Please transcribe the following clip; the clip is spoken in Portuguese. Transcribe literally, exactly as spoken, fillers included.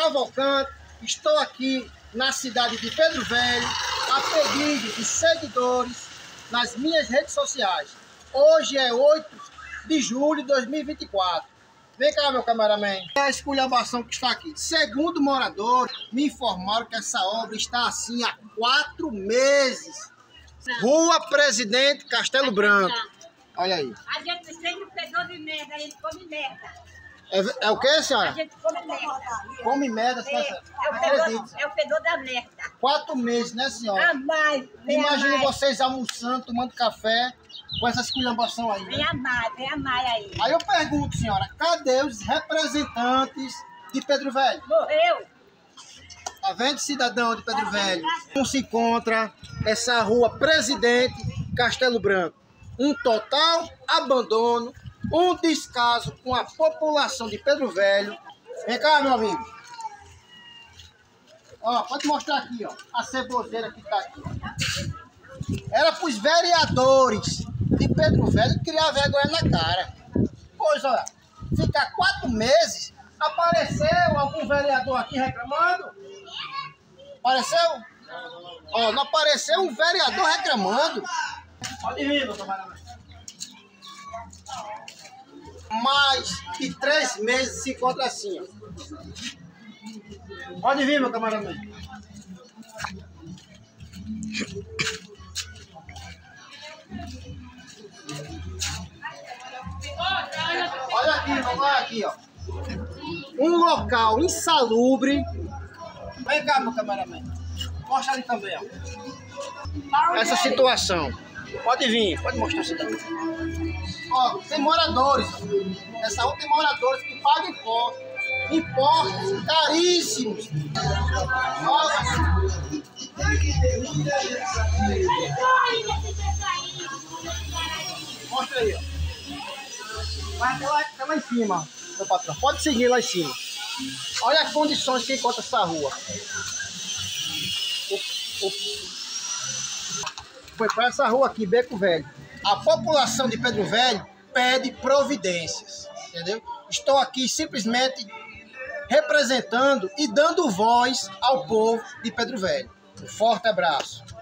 Cavalcante. Estou aqui na cidade de Pedro Velho, a pedido de seguidores nas minhas redes sociais. Hoje é oito de julho de dois mil e vinte e quatro. Vem cá, meu cameraman. É a esculhambação que está aqui. Segundo moradores, me informaram que essa obra está assim há quatro meses. Rua Presidente Castelo Branco. Olha aí. A gente sempre pegou de merda, a gente come merda. É, é o que, senhora? A gente come merda. Come merda, senhora. É, é, o fedor, é o fedor da merda. Quatro meses, né, senhora? A mais. Imagine vocês almoçando, tomando café com essa esculhambação aí. Vem a mais, vem a mais aí. Aí eu pergunto, senhora, cadê os representantes de Pedro Velho? Morreu. Tá vendo, cidadão de Pedro Velho? Como se encontra essa rua Presidente Castelo Branco? Um total abandono, um descaso com a população de Pedro Velho. Vem cá, meu amigo. Ó, pode mostrar aqui, ó, a ceboseira que tá aqui. Era pros vereadores de Pedro Velho criar vergonha na cara. Pois, olha, fica quatro meses, apareceu algum vereador aqui reclamando? Apareceu? Ó, não apareceu um vereador reclamando. Pode vir, meu camarada. Mais de três meses se encontra assim, ó. Pode vir, meu camarada. Olha aqui, irmão, olha aqui, ó. Um local insalubre. Vem cá, meu cameraman. Mostra ali também, ó. Essa situação. Pode vir, pode mostrar isso daí. Ó, tem moradores. Nessa rua tem moradores que pagam impostos. Impostos caríssimos. Olha. Mostra aí, ó. Vai até lá, até lá em cima, meu patrão. Pode seguir lá em cima. Olha as condições que encontra essa rua. O, o... Foi para essa rua aqui, Beco Velho. A população de Pedro Velho pede providências, entendeu? Estou aqui simplesmente representando e dando voz ao povo de Pedro Velho. Um forte abraço.